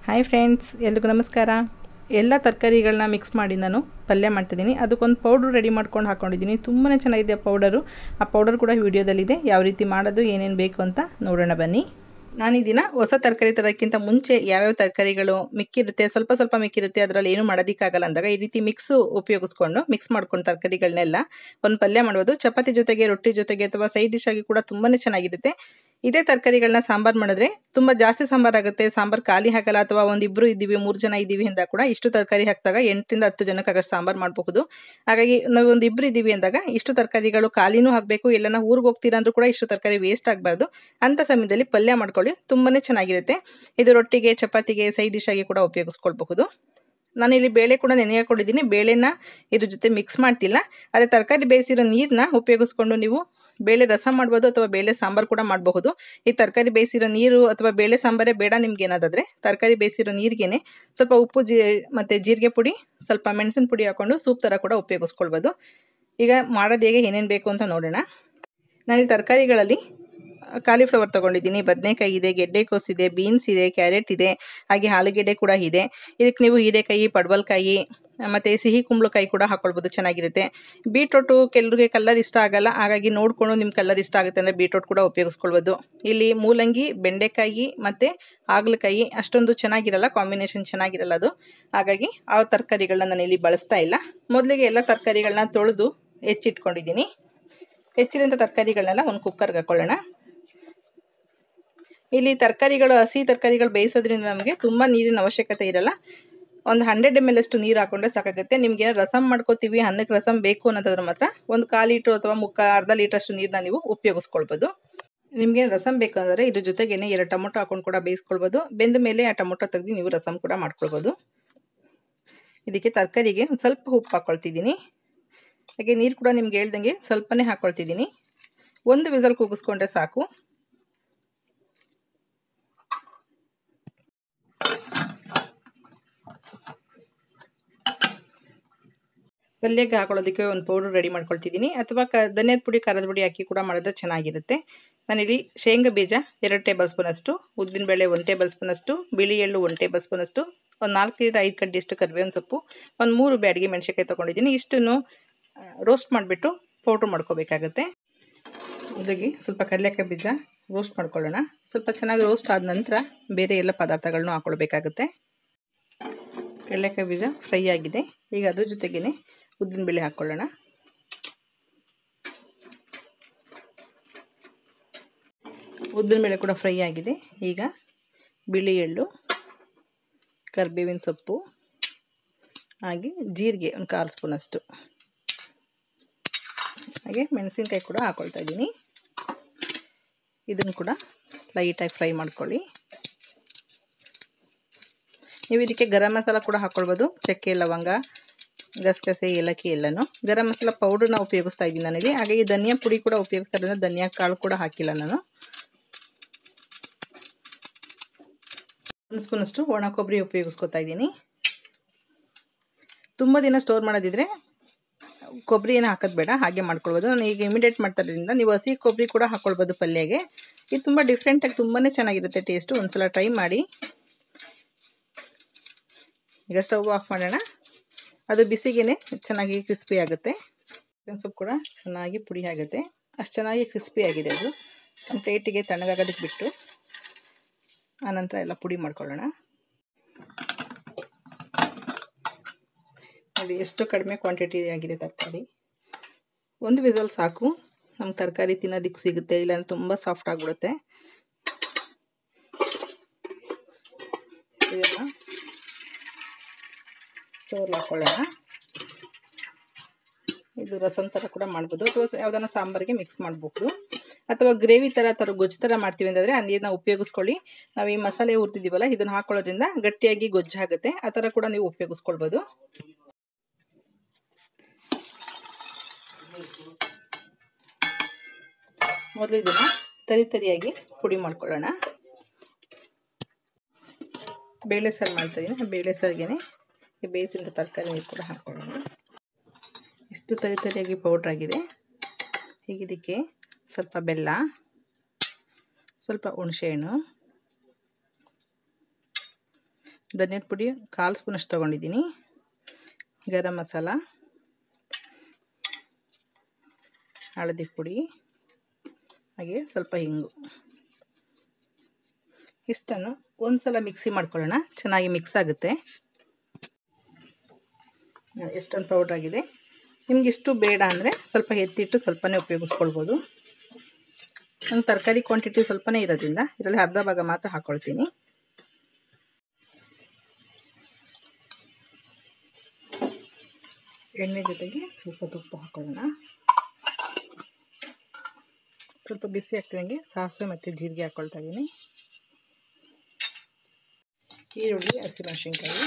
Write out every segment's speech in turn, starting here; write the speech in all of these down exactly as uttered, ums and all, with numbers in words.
Hi friends, ಎಲ್ರಿಗೂ ನಮಸ್ಕಾರ. ಎಲ್ಲ ತರಕಾರಿಗಳನ್ನ ಮಿಕ್ಸ್ ಮಾಡಿ ನಾನು ಪಲ್ಯ ಮಾಡ್ತಿದ್ದೀನಿ. ಅದಕ್ಕೊಂದು ಪೌಡ್ರ್ ರೆಡಿ ಮಾಡ್ಕೊಂಡು ಹಾಕ್ಕೊಂಡಿದ್ದೀನಿ. ತುಂಬಾ ಚೆನ್ನಾಗಿದೆ ಪೌಡರು. ಆ ಪೌಡರ್ ಕೂಡ ವಿಡಿಯೋದಲ್ಲಿದೆ. ಯಾವ ರೀತಿ ಮಾಡೋದು, ಏನೇನು ಬೇಕು ಅಂತ ನೋಡೋಣ ಬನ್ನಿ. ನಾನು ಈ ದಿನ ಹೊಸ ತರಕಾರಿ ತರೋಕ್ಕಿಂತ ಮುಂಚೆ ಯಾವ್ಯಾವ ತರಕಾರಿಗಳು ಮಿಕ್ಕಿರುತ್ತೆ, ಸ್ವಲ್ಪ ಸ್ವಲ್ಪ ಮಿಕ್ಕಿರುತ್ತೆ, ಅದರಲ್ಲಿ ಏನು ಮಾಡೋದಕ್ಕಾಗಲ್ಲ ಅಂದಾಗ ಈ ರೀತಿ ಮಿಕ್ಸ್ ಉಪಯೋಗಿಸ್ಕೊಂಡು ಮಿಕ್ಸ್ ಮಾಡ್ಕೊಂಡು ತರಕಾರಿಗಳನ್ನೆಲ್ಲ ಒಂದು ಪಲ್ಯ ಮಾಡ್ಬೋದು. ಚಪಾತಿ ಜೊತೆಗೆ, ರೊಟ್ಟಿ ಜೊತೆಗೆ ಅಥವಾ ಸೈಡ್ ಡಿಶ್ ಆಗಿ ಕೂಡ ತುಂಬಾ ಚೆನ್ನಾಗಿರುತ್ತೆ. ಇದೇ ತರಕಾರಿಗಳನ್ನ ಸಾಂಬಾರು ಮಾಡಿದ್ರೆ ತುಂಬ ಜಾಸ್ತಿ ಸಾಂಬಾರು ಆಗುತ್ತೆ. ಸಾಂಬಾರು ಖಾಲಿ ಹಾಕಲ್ಲ. ಅಥವಾ ಒಂದಿಬ್ಬರು ಇದ್ದೀವಿ, ಮೂರು ಜನ ಇದ್ದೀವಿ ಅಂದಾಗ ಕೂಡ ಇಷ್ಟು ತರಕಾರಿ ಹಾಕಿದಾಗ ಎಂಟರಿಂದ ಹತ್ತು ಜನಕ್ಕೆ ಆಗಷ್ಟು ಸಾಂಬಾರು ಮಾಡಬಹುದು. ಹಾಗಾಗಿ ನಾವು ಒಂದಿಬ್ಬರು ಇದ್ದೀವಿ ಅಂದಾಗ ಇಷ್ಟು ತರಕಾರಿಗಳು ಖಾಲಿನೂ ಆಗಬೇಕು. ಎಲ್ಲನ ಊರಿಗೆ ಹೋಗ್ತೀರಾ ಅಂದ್ರೂ ಕೂಡ ಇಷ್ಟು ತರಕಾರಿ ವೇಸ್ಟ್ ಆಗಬಾರ್ದು. ಅಂಥ ಸಮಯದಲ್ಲಿ ಪಲ್ಯ ಮಾಡ್ಕೊಳ್ಳಿ, ತುಂಬಾ ಚೆನ್ನಾಗಿರುತ್ತೆ. ಇದು ರೊಟ್ಟಿಗೆ, ಚಪಾತಿಗೆ, ಸೈಡ್ ಡಿಶ್ ಆಗಿ ಕೂಡ ಉಪಯೋಗಿಸ್ಕೊಳ್ಬಹುದು. ನಾನಿಲ್ಲಿ ಬೇಳೆ ಕೂಡ ನೆನೆ ಹಾಕೊಂಡಿದ್ದೀನಿ. ಬೇಳೆನ ಇದ್ರ ಜೊತೆ ಮಿಕ್ಸ್ ಮಾಡ್ತಿಲ್ಲ. ಆದರೆ ತರಕಾರಿ ಬೇಯಿಸಿರೋ ನೀರನ್ನ ಉಪಯೋಗಿಸ್ಕೊಂಡು ನೀವು ಬೇಳೆ ರಸ ಮಾಡ್ಬೋದು ಅಥವಾ ಬೇಳೆ ಸಾಂಬಾರು ಕೂಡ ಮಾಡಬಹುದು. ಈ ತರಕಾರಿ ಬೇಯಿಸಿರೋ ನೀರು ಅಥವಾ ಬೇಳೆ ಸಾಂಬಾರೇ ಬೇಡ ನಿಮ್ಗೆ ಏನಾದಾದ್ರೆ ತರಕಾರಿ ಬೇಯಿಸಿರೋ ನೀರಿಗೆನೆ ಸ್ವಲ್ಪ ಉಪ್ಪು ಜೀ ಮತ್ತು ಜೀರಿಗೆ ಪುಡಿ, ಸ್ವಲ್ಪ ಮೆಣಸಿನ ಪುಡಿ ಹಾಕ್ಕೊಂಡು ಸೂಪ್ ಥರ ಕೂಡ ಉಪಯೋಗಿಸ್ಕೊಳ್ಬೋದು. ಈಗ ಮಾಡೋದು ಹೇಗೆ, ಏನೇನು ಬೇಕು ಅಂತ ನೋಡೋಣ. ನಾನಿಲ್ಲಿ ತರಕಾರಿಗಳಲ್ಲಿ ಕಾಲಿಫ್ಲವರ್ ತೊಗೊಂಡಿದ್ದೀನಿ, ಬದನೆಕಾಯಿ ಇದೆ, ಗೆಡ್ಡೆಕೋಸು ಇದೆ, ಬೀನ್ಸ್ ಇದೆ, ಕ್ಯಾರೆಟ್ ಇದೆ, ಹಾಗೆ ಆಲೂಗೆಡ್ಡೆ ಕೂಡ ಇದೆ. ಇದಕ್ಕೆ ನೀವು ಹೀರೆಕಾಯಿ, ಪಡವಲಕಾಯಿ ಮತ್ತು ಸಿಹಿ ಕುಂಬಳಕಾಯಿ ಕೂಡ ಹಾಕ್ಕೊಳ್ಬೋದು, ಚೆನ್ನಾಗಿರುತ್ತೆ. ಬೀಟ್ರೋಟು ಕೆಲವ್ರಿಗೆ ಕಲರ್ ಇಷ್ಟ ಆಗಲ್ಲ, ಹಾಗಾಗಿ ನೋಡಿಕೊಂಡು ನಿಮ್ಮ ಕಲರ್ ಇಷ್ಟ ಆಗುತ್ತೆ ಅಂದರೆ ಬೀಟ್ರೋಟ್ ಕೂಡ ಉಪಯೋಗಿಸ್ಕೊಳ್ಬೋದು. ಇಲ್ಲಿ ಮೂಲಂಗಿ, ಬೆಂಡೆಕಾಯಿ ಮತ್ತು ಹಾಗಲಕಾಯಿ ಅಷ್ಟೊಂದು ಚೆನ್ನಾಗಿರಲ್ಲ, ಕಾಂಬಿನೇಷನ್ ಚೆನ್ನಾಗಿರಲ್ಲ ಅದು. ಹಾಗಾಗಿ ಆ ತರಕಾರಿಗಳನ್ನ ನಾನು ಇಲ್ಲಿ ಬಳಸ್ತಾ ಇಲ್ಲ. ಮೊದಲಿಗೆ ಎಲ್ಲ ತರಕಾರಿಗಳನ್ನ ತೊಳೆದು ಹೆಚ್ಚಿಟ್ಕೊಂಡಿದ್ದೀನಿ. ಹೆಚ್ಚಿರೋಂಥ ತರಕಾರಿಗಳನ್ನೆಲ್ಲ ಒಂದು ಕುಕ್ಕರ್ಗೆ ಹಾಕೊಳ್ಳೋಣ. ಇಲ್ಲಿ ತರಕಾರಿಗಳು, ಹಸಿ ತರಕಾರಿಗಳು ಬೇಯಿಸೋದ್ರಿಂದ ನಮಗೆ ತುಂಬ ನೀರಿನ ಅವಶ್ಯಕತೆ ಇರಲ್ಲ. ಒಂದು ಹಂಡ್ರೆಡ್ ಎಮ್ ಎಲ್ ಅಷ್ಟು ನೀರು ಹಾಕೊಂಡ್ರೆ ಸಾಕಾಗುತ್ತೆ. ನಿಮ್ಗೆ ರಸಮ್ ಮಾಡ್ಕೋತೀವಿ, ಅನ್ನಕ್ಕೆ ರಸಮ್ ಬೇಕು ಅನ್ನೋದಾದ್ರೆ ಮಾತ್ರ ಒಂದು ಕಾಲು ಲೀಟ್ರ್ ಅಥವಾ ಮುಕ್ಕಾ ಅರ್ಧ ಲೀಟ್ರ್ ಅಷ್ಟು ನೀರನ್ನ ನೀವು ಉಪಯೋಗಿಸ್ಕೊಳ್ಬೋದು. ನಿಮಗೆ ರಸಮ್ ಬೇಕು ಅಂದರೆ ಇದ್ರ ಜೊತೆಗೇನೆ ಎರಡು ಟೊಮೊಟೊ ಹಾಕೊಂಡು ಕೂಡ ಬೇಯಿಸ್ಕೊಳ್ಬೋದು. ಬೆಂದ ಮೇಲೆ ಆ ಟೊಮೊಟೊ ತೆಗೆದು ನೀವು ರಸಮ್ ಕೂಡ ಮಾಡ್ಕೊಳ್ಬೋದು. ಇದಕ್ಕೆ ತರಕಾರಿಗೆ ಒಂದು ಸ್ವಲ್ಪ ಉಪ್ಪು ಹಾಕ್ಕೊಳ್ತಿದ್ದೀನಿ. ಹಾಗೆ ನೀರು ಕೂಡ ನಿಮ್ಗೆ ಹೇಳ್ದಂಗೆ ಸ್ವಲ್ಪನೇ ಹಾಕ್ಕೊಳ್ತಿದ್ದೀನಿ. ಒಂದು ವಿಸಲ್ ಕೂಗಿಸ್ಕೊಂಡ್ರೆ ಸಾಕು. ಪಲ್ಯಕ್ಕೆ ಹಾಕೊಳ್ಳೋದಕ್ಕೆ ಒಂದು ಪೌಡ್ರ್ ರೆಡಿ ಮಾಡ್ಕೊಳ್ತಿದ್ದೀನಿ. ಅಥವಾ ಕ ಧನಿಯಾದ ಪುಡಿ, ಖಾರದ ಪುಡಿ ಹಾಕಿ ಕೂಡ ಮಾಡಿದ್ರೆ ಚೆನ್ನಾಗಿರುತ್ತೆ. ನಾನಿಲ್ಲಿ ಶೇಂಗಾ ಬೀಜ ಎರಡು ಟೇಬಲ್ ಸ್ಪೂನಷ್ಟು, ಉದ್ದಿನಬೇಳೆ ಒಂದು ಟೇಬಲ್ ಸ್ಪೂನಷ್ಟು, ಬಿಳಿ ಎಳ್ಳು ಒಂದು ಟೇಬಲ್ ಸ್ಪೂನಷ್ಟು, ಒಂದು ನಾಲ್ಕೈದು ಐದು ಕಡ್ಡಿಯಷ್ಟು ಕರಿಬೇವಿನ ಸೊಪ್ಪು, ಒಂದು ಮೂರು ಬ್ಯಾಡಿಗೆ ಮೆಣಸಿನ್ಕಾಯಿ ತೊಗೊಂಡಿದ್ದೀನಿ. ಇಷ್ಟನ್ನು ರೋಸ್ಟ್ ಮಾಡಿಬಿಟ್ಟು ಪೌಡ್ರ್ ಮಾಡ್ಕೋಬೇಕಾಗತ್ತೆ. ಜೊತೆಗೆ ಸ್ವಲ್ಪ ಕಡಲೆಕಾಯಿ ಬೀಜ ರೋಸ್ಟ್ ಮಾಡ್ಕೊಳ್ಳೋಣ. ಸ್ವಲ್ಪ ಚೆನ್ನಾಗಿ ರೋಸ್ಟ್ ಆದ ನಂತರ ಬೇರೆ ಎಲ್ಲ ಪದಾರ್ಥಗಳನ್ನೂ ಹಾಕ್ಕೊಳ್ಬೇಕಾಗುತ್ತೆ. ಕಡಲೆಕಾಯಿ ಬೀಜ ಫ್ರೈ ಆಗಿದೆ. ಈಗ ಅದ್ರ ಜೊತೆಗೇ ಉದ್ದಿನಬೇಳೆ ಹಾಕ್ಕೊಳ್ಳೋಣ. ಉದ್ದಿನಬೇಳೆ ಕೂಡ ಫ್ರೈ ಆಗಿದೆ. ಈಗ ಬಿಳಿ ಎಳ್ಳು, ಕರಿಬೇವಿನ ಸೊಪ್ಪು, ಹಾಗೆ ಜೀರಿಗೆ ಒಂದು ಕಾಲು ಸ್ಪೂನಷ್ಟು, ಹಾಗೆ ಮೆಣಸಿನ್ಕಾಯಿ ಕೂಡ ಹಾಕ್ಕೊಳ್ತಾ ಇದ್ದೀನಿ. ಇದನ್ನು ಕೂಡ ಲೈಟಾಗಿ ಫ್ರೈ ಮಾಡ್ಕೊಳ್ಳಿ. ನೀವು ಇದಕ್ಕೆ ಗರಂ ಮಸಾಲ ಕೂಡ ಹಾಕ್ಕೊಳ್ಬೋದು. ಚಕ್ಕೆ, ಲವಂಗ, ಗಸಗಸೆ, ಏಲಕ್ಕಿ ಎಲ್ಲನೂ. ಗರಂ ಮಸಾಲ ಪೌಡ್ರನ್ನ ಉಪಯೋಗಿಸ್ತಾ ಇದ್ದೀನಿ ನಾನಿಲ್ಲಿ. ಹಾಗೆ ಈ ಧನಿಯಾ ಪುಡಿ ಕೂಡ ಉಪಯೋಗಿಸ್ತಾ ಇರೋದ್ರಿಂದ ಧನಿಯಾ ಕಾಳು ಕೂಡ ಹಾಕಿಲ್ಲ ನಾನು. ಒಂದು ಸ್ಪೂನಷ್ಟು ಒಣ ಕೊಬ್ಬರಿ ಉಪಯೋಗಿಸ್ಕೊತಾ ಇದ್ದೀನಿ. ತುಂಬ ದಿನ ಸ್ಟೋರ್ ಮಾಡೋದಿದ್ರೆ ಕೊಬ್ಬರಿ ಏನು ಹಾಕೋದು ಬೇಡ, ಹಾಗೆ ಮಾಡ್ಕೊಳ್ಬೋದು. ನಾನು ಈಗ ಇಮಿಡಿಯೇಟ್ ಮಾಡ್ತಾ ಇರೋದ್ರಿಂದ ನೀವು ಹಸಿ ಕೊಬ್ಬರಿ ಕೂಡ ಹಾಕ್ಕೊಳ್ಬೋದು ಪಲ್ಯಗೆ. ಇದು ತುಂಬ ಡಿಫ್ರೆಂಟಾಗಿ ತುಂಬಾ ಚೆನ್ನಾಗಿರುತ್ತೆ ಟೇಸ್ಟು. ಒಂದ್ಸಲ ಟ್ರೈ ಮಾಡಿ. ಈಗ ಸ್ಟವ್ ಆಫ್ ಮಾಡೋಣ. ಅದು ಬಿಸಿಗೇನೆ ಚೆನ್ನಾಗಿ ಕ್ರಿಸ್ಪಿ ಆಗುತ್ತೆ. ಸೊಪ್ಪು ಕೂಡ ಚೆನ್ನಾಗಿ ಪುಡಿ ಆಗುತ್ತೆ. ಅಷ್ಟು ಚೆನ್ನಾಗಿ ಕ್ರಿಸ್ಪಿ ಆಗಿದೆ. ಅದು ಒಂದು ಪ್ಲೇಟಿಗೆ ತಣ್ಣಗಾಗೋದಕ್ಕೆ ಬಿಟ್ಟು ಆನಂತರ ಎಲ್ಲ ಪುಡಿ ಮಾಡ್ಕೊಳ್ಳೋಣ. ಅದು ಎಷ್ಟು ಕಡಿಮೆ ಕ್ವಾಂಟಿಟಿ ಆಗಿದೆ ತರಕಾರಿ. ಒಂದು ವಿಸಲ್ ಸಾಕು. ನಮ್ಮ ತರಕಾರಿ ತಿನ್ನೋದಕ್ಕೆ ಸಿಗುತ್ತೆ, ಇಲ್ಲಾಂದ್ರೆ ತುಂಬ ಸಾಫ್ಟ್ ಆಗಿಬಿಡುತ್ತೆ. ಇದೆಲ್ಲ ಸ್ಟೋರ್ ಹಾಕ್ಕೊಳ್ಳೋಣ. ಇದು ರಸಂ ಥರ ಕೂಡ ಮಾಡ್ಬೋದು, ಅಥವಾ ಯಾವುದನ್ನ ಸಾಂಬಾರಿಗೆ ಮಿಕ್ಸ್ ಮಾಡಬಹುದು, ಅಥವಾ ಗ್ರೇವಿ ಥರ ಥರ ಗೊಜ್ಜು ಥರ ಮಾಡ್ತೀವಿ ಅಂತಂದರೆ ಆ ನೀರನ್ನ ಉಪಯೋಗಿಸ್ಕೊಳ್ಳಿ. ನಾವು ಈ ಮಸಾಲೆ ಹುರ್ತಿದ್ದೀವಲ್ಲ, ಇದನ್ನು ಹಾಕ್ಕೊಳ್ಳೋದ್ರಿಂದ ಗಟ್ಟಿಯಾಗಿ ಗೊಜ್ಜಾಗುತ್ತೆ. ಆ ಥರ ಕೂಡ ನೀವು ಉಪಯೋಗಿಸ್ಕೊಳ್ಬೋದು. ಮೊದಲು ಇದನ್ನು ತರಿ ತರಿಯಾಗಿ ಪುಡಿ ಮಾಡ್ಕೊಳ್ಳೋಣ. ಬೇಳೆ ಸಾರು ಮಾಡ್ತಾಯಿದ್ದೀನಿ. ಬೇಳೆ ಸಾರಿಗೆನೆ ಬೇಯಿಸಿದ ತರಕಾರಿ ನೀರು ಕೂಡ ಹಾಕ್ಕೊಳ್ಳೋಣ. ಇಷ್ಟು ತರಿ ತರಿಯಾಗಿ ಪೌಡ್ರ್ ಆಗಿದೆ. ಈಗ ಇದಕ್ಕೆ ಸ್ವಲ್ಪ ಬೆಲ್ಲ, ಸ್ವಲ್ಪ ಹುಣಸೆಹಣ್ಣು, ಧನಿಯಾದ ಪುಡಿ ಕಾಲು ಸ್ಪೂನಷ್ಟು ತೊಗೊಂಡಿದ್ದೀನಿ, ಗರಂ ಮಸಾಲ, ಹಳದಿ ಪುಡಿ, ಹಾಗೆ ಸ್ವಲ್ಪ ಹಿಂಗು. ಇಷ್ಟನ್ನು ಒಂದು ಸಲ ಮಿಕ್ಸಿ ಮಾಡ್ಕೊಳ್ಳೋಣ, ಚೆನ್ನಾಗಿ ಮಿಕ್ಸ್ ಆಗುತ್ತೆ. ಎಷ್ಟೊಂದು ಪೌಡ್ರ್ ಆಗಿದೆ. ನಿಮ್ಗೆ ಇಷ್ಟು ಬೇಡ ಅಂದರೆ ಸ್ವಲ್ಪ ಎತ್ತಿಟ್ಟು ಸ್ವಲ್ಪನೇ ಉಪಯೋಗಿಸ್ಕೊಳ್ಬೋದು. ನಂಗೆ ತರಕಾರಿ ಕ್ವಾಂಟಿಟಿ ಸ್ವಲ್ಪನೇ ಇರೋದ್ರಿಂದ ಇದರಲ್ಲಿ ಅರ್ಧ ಭಾಗ ಮಾತ್ರ ಹಾಕ್ಕೊಳ್ತೀನಿ. ಎಣ್ಣೆ ಜೊತೆಗೆ ಸ್ವಲ್ಪ ತುಪ್ಪ ಹಾಕೊಳ್ಳೋಣ. ಸ್ವಲ್ಪ ಬಿಸಿ ಆಗ್ತಿದಂಗೆ ಸಾಸಿವೆ ಮತ್ತು ಜೀರಿಗೆ ಹಾಕ್ಕೊಳ್ತಾ ಇದ್ದೀನಿ. ಈರುಳ್ಳಿ, ಹಸಿಮೆಣಸಿನ್ಕಾಯಿ,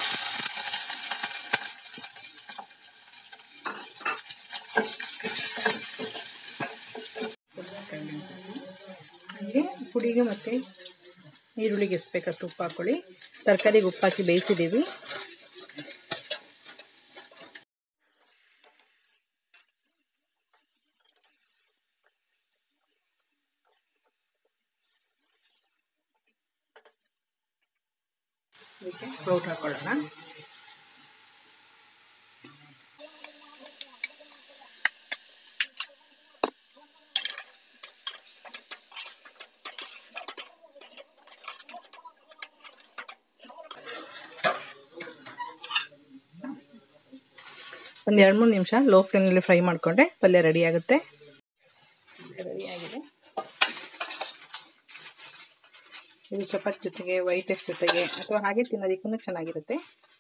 ಹಾಗೆ ಪುಡಿಗೆ ಮತ್ತು ಈರುಳ್ಳಿಗೆ ಎಷ್ಟು ಬೇಕಷ್ಟು ಉಪ್ಪು ಹಾಕ್ಕೊಳ್ಳಿ. ತರಕಾರಿಗೆ ಉಪ್ಪು ಹಾಕಿ ಬೇಯಿಸಿದ್ದೀವಿ. ಇದಕ್ಕೆ ಪೌಡ್ರ್ ಹಾಕ್ಕೊಳ್ಳೋಣ. ಒಂದು ಎರಡು ಮೂರು ನಿಮಿಷ ಲೋ ಫ್ಲೇಮ್ನಲ್ಲಿ ಫ್ರೈ ಮಾಡಿಕೊಂಡ್ರೆ ಪಲ್ಯ ರೆಡಿ ಆಗುತ್ತೆ. ರೆಡಿಯಾಗಿದೆ. ಇದು ಚಪಾತಿ ಜೊತೆಗೆ, ವೈಟ್ ರೈಸ್ ಜೊತೆಗೆ ಅಥವಾ ಹಾಗೆ ತಿನ್ನೋದಕ್ಕೂ ಚೆನ್ನಾಗಿರುತ್ತೆ.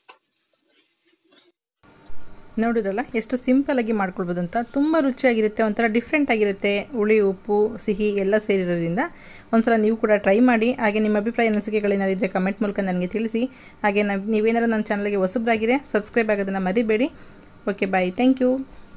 ನೋಡಿದ್ರಲ್ಲ ಎಷ್ಟು ಸಿಂಪಲಾಗಿ ಮಾಡ್ಕೊಳ್ಬೋದು ಅಂತ. ತುಂಬ ರುಚಿಯಾಗಿರುತ್ತೆ, ಒಂಥರ ಡಿಫ್ರೆಂಟ್ ಆಗಿರುತ್ತೆ. ಹುಳಿ, ಉಪ್ಪು, ಸಿಹಿ ಎಲ್ಲ ಸೇರಿರೋದ್ರಿಂದ ಒಂದ್ಸಲ ನೀವು ಕೂಡ ಟ್ರೈ ಮಾಡಿ. ಹಾಗೆ ನಿಮ್ಮ ಅಭಿಪ್ರಾಯ ಅನಿಸಿಕೆಗಳೇನಾರಿದ್ದರೆ ಕಮೆಂಟ್ ಮೂಲಕ ನನಗೆ ತಿಳಿಸಿ. ಹಾಗೆ ನೀವೇನಾದ್ರು ನನ್ನ ಚಾನಲ್ಗೆ ಹೊಸಬ್ರಾಗಿರೆ ಸಬ್ಸ್ಕ್ರೈಬ್ ಆಗೋದನ್ನು ಮರಿಬೇಡಿ. Okay, bye, thank you.